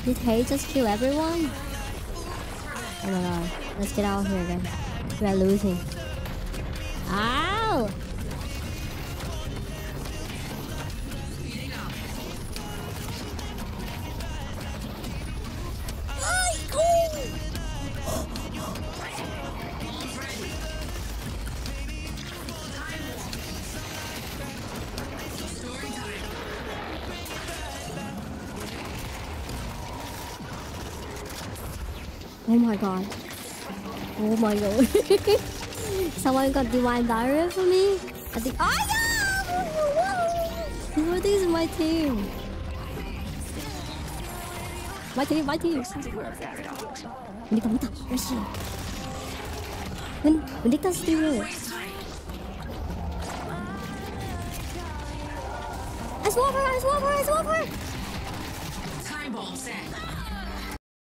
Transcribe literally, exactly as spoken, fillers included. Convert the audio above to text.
Did Hay just kill everyone? Oh my god. Let's get out of here then. We are losing. Ow! Oh my god. Oh my god. Someone got divine diarrhea for me? I think. Oh no! Who are these in my team? My team, my team. Mendita, Mendita. Where's she? Mendita's still here. I swap her, I swap her, I swap her! Time bomb set.